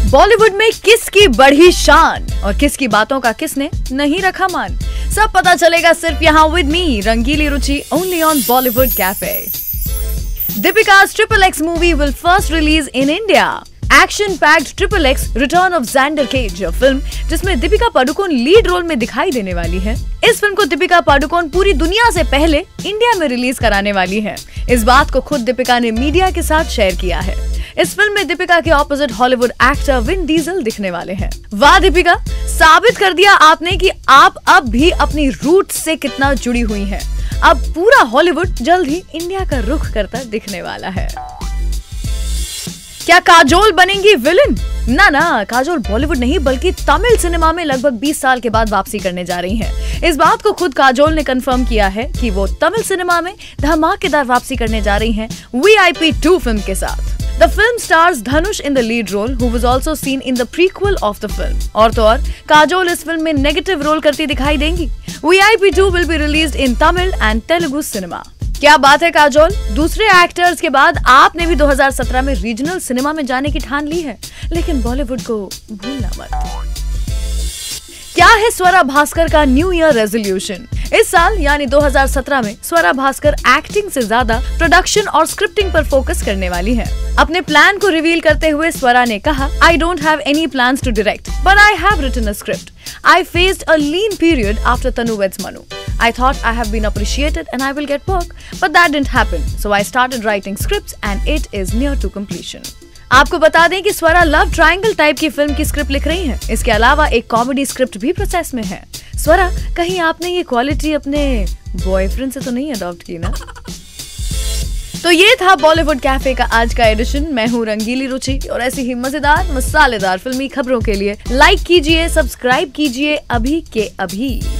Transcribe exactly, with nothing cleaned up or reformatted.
बॉलीवुड में किसकी बढ़ी शान और किसकी बातों का किसने नहीं रखा मान, सब पता चलेगा सिर्फ यहाँ with me Rangeeli Ruchi only on Bollywood cafe. Deepika's triple X movie will first release in India. Action packed triple X return of Xander Cage film, जिसमें दीपिका पादुकोण लीड रोल में दिखाई देने वाली है। इस फिल्म को दीपिका पादुकोण पूरी दुनिया से पहले इंडिया में रिलीज कराने वाली है। इस बात को खुद दीपिका ने मीडिया के साथ शेयर किया है। इस फिल्म में दीपिका के opposite Hollywood actor Vin Diesel दिखने वाले हैं। वाह दीपिका, साबित कर दिया आपने कि आप अब भी अपनी रूट से कितना जुड़ी हुई हैं। अब पूरा हॉलीवुड जल्द ही इंडिया का रुख करता दिखने वाला है। क्या काजोल बनेंगी विलन? ना ना, काजोल बॉलीवुड नहीं बल्कि तमिल सिनेमा में लगभग बीस साल के बाद वापसी करने जा रही हैं। इस बात को खुद काजोल ने कंफर्म किया है कि वो तमिल सिनेमा में धमाकेदार वापसी करने जा रही हैं V I P two film के साथ। The film stars Dhanush in the lead role, who was also seen in the prequel of the film. और तो और काजोल इस फिल्म में नेगेटिव रोल करती दिखाई देंगी। V I P two will be released in Tamil and Telugu cinema. क्या बात है काजोल, दूसरे एक्टर्स के बाद आपने भी दो हज़ार सत्रह में रीजनल सिनेमा में जाने की ठान ली है, लेकिन बॉलीवुड को भूलना मत। क्या है स्वरा भास्कर का न्यू ईयर रेजोल्यूशन? इस साल यानी दो हज़ार सत्रह में स्वरा भास्कर एक्टिंग से ज्यादा प्रोडक्शन और स्क्रिप्टिंग पर फोकस करने वाली हैं। अपने प्लान को रिवील करते हुए स्वरा ने कहा, I don't have any plans to direct, but I have written a script. I faced a lean period after Tanu Weds Manu. I thought I have been appreciated and I will get work, but that didn't happen. So I started writing scripts and it is near to completion. आपको बता दें कि Swara love triangle type की film की script लिख रही हैं। इसके अलावा एक कॉमेडी स्क्रिप्ट भी प्रोसेस में है। स्वरा, कहीं आपने ये क्वालिटी अपने बॉयफ्रेंड से तो नहीं अडॉप्ट की ना? तो ये था बॉलीवुड कैफे का आज का एडिशन। मैं हूँ रंगीली रुचि और ऐसी ही मजेदार मसालेदार फिल्मी खबरों के लिए लाइक कीजिए, सब्सक्राइब कीजिए अभी के अभी।